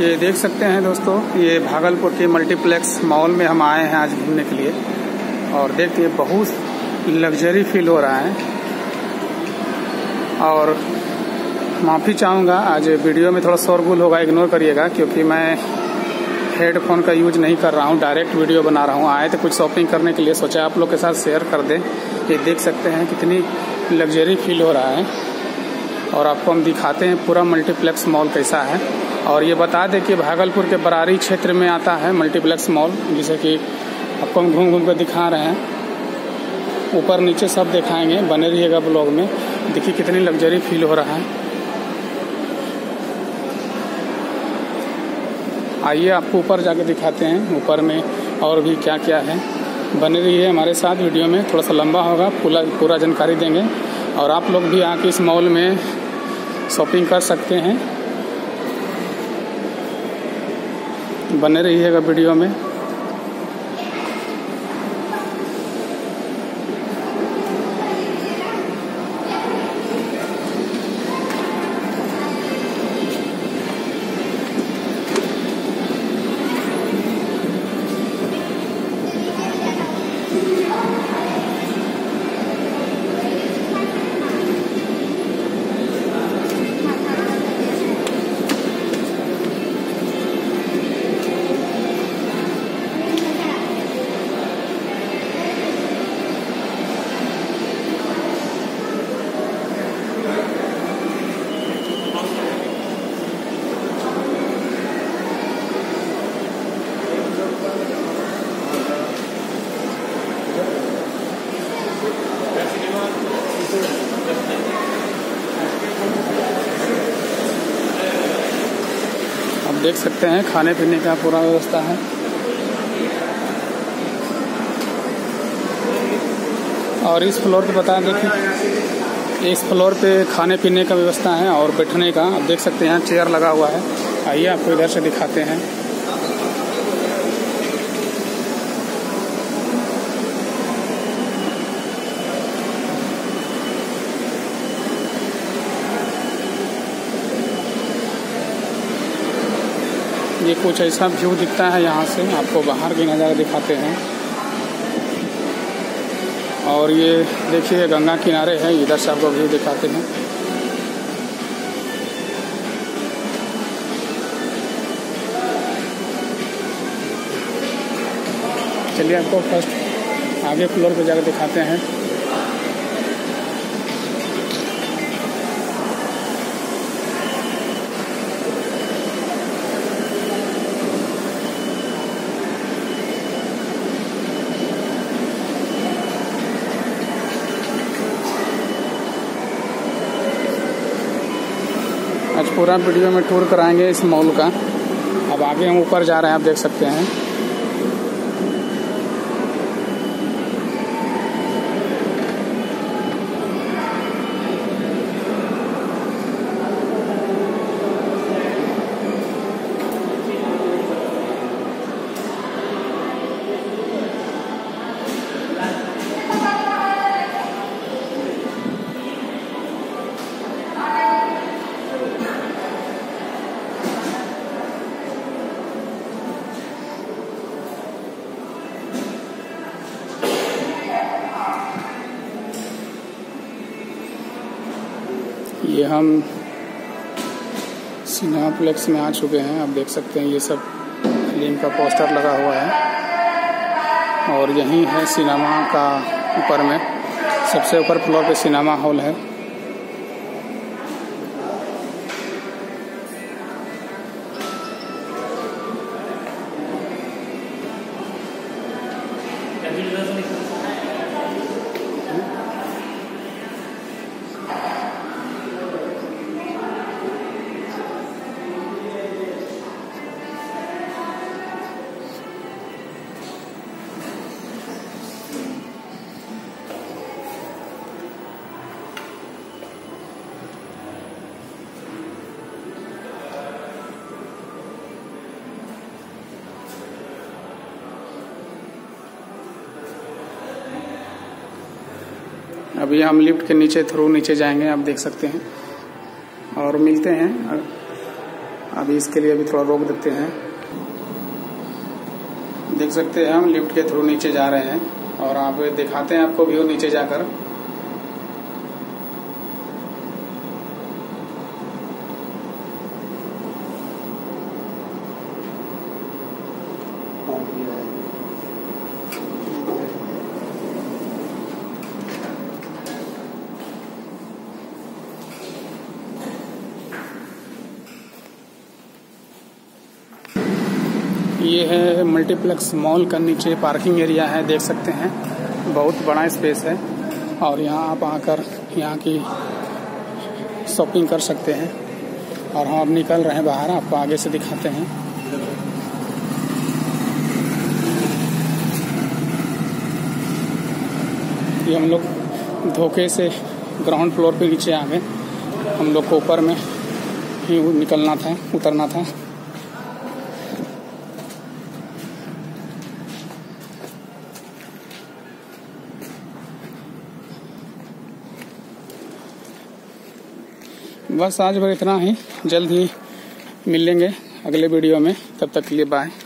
ये देख सकते हैं दोस्तों, ये भागलपुर के मल्टीप्लेक्स मॉल में हम आए हैं आज घूमने के लिए। और देखिए बहुत लग्जरी फील हो रहा है। और माफ़ी चाहूँगा, आज वीडियो में थोड़ा शोरगुल होगा, इग्नोर करिएगा, क्योंकि मैं हेडफोन का यूज नहीं कर रहा हूँ, डायरेक्ट वीडियो बना रहा हूँ। आए थे कुछ शॉपिंग करने के लिए, सोचा आप लोग के साथ शेयर कर दें। ये देख सकते हैं कितनी लग्जरी फील हो रहा है। और आपको हम दिखाते हैं पूरा मल्टीप्लेक्स मॉल कैसा है। और ये बता दें कि भागलपुर के बरारी क्षेत्र में आता है मल्टीप्लेक्स मॉल, जिसे कि आपको हम घूम घूम कर दिखा रहे हैं। ऊपर नीचे सब दिखाएंगे, बने रहिएगा ब्लॉग में। देखिए कितनी लग्जरी फील हो रहा है। आइए आपको ऊपर जाके दिखाते हैं, ऊपर में और भी क्या क्या है। बने रहिए हमारे साथ, वीडियो में थोड़ा सा लंबा होगा, पूरा जानकारी देंगे। और आप लोग भी आके इस मॉल में शॉपिंग कर सकते हैं। बने रहिएगा वीडियो में। आप देख सकते हैं खाने पीने का पूरा व्यवस्था है। और इस फ्लोर पे बता दें कि इस फ्लोर पे खाने पीने का व्यवस्था है और बैठने का। आप देख सकते हैं यहाँ चेयर लगा हुआ है। आइए आपको इधर से दिखाते हैं। ये कुछ ऐसा व्यू दिखता है यहाँ से, आपको बाहर की नज़ारा दिखाते हैं। और ये देखिए गंगा किनारे है, इधर से आपको व्यू दिखाते हैं। चलिए आपको फर्स्ट आगे फ्लोर पे जाकर दिखाते हैं। आज पूरा वीडियो में टूर कराएंगे इस मॉल का। अब आगे हम ऊपर जा रहे हैं, आप देख सकते हैं। ये हम सिनेप्लेक्स में आ चुके हैं। आप देख सकते हैं ये सब फिल्म का पोस्टर लगा हुआ है। और यहीं है सिनेमा का, ऊपर में सबसे ऊपर फ्लोर पे सिनेमा हॉल है। अभी हम लिफ्ट के नीचे थ्रू नीचे जाएंगे, आप देख सकते हैं। और मिलते हैं अभी इसके लिए अभी थोड़ा रोक देते हैं। देख सकते हैं हम लिफ्ट के थ्रू नीचे जा रहे हैं और आप दिखाते हैं आपको व्यू नीचे जाकर। ये है मल्टीप्लेक्स मॉल का नीचे पार्किंग एरिया है, देख सकते हैं बहुत बड़ा स्पेस है और यहाँ आप आकर यहाँ की शॉपिंग कर सकते हैं। और हम अब निकल रहे हैं बाहर, आपको आगे से दिखाते हैं। ये हम लोग धोखे से ग्राउंड फ्लोर पे नीचे आ गए, हम लोग को ऊपर में ही निकलना था, उतरना था। बस आज भर इतना ही, जल्द ही मिलेंगे अगले वीडियो में, तब तक के लिए बाय।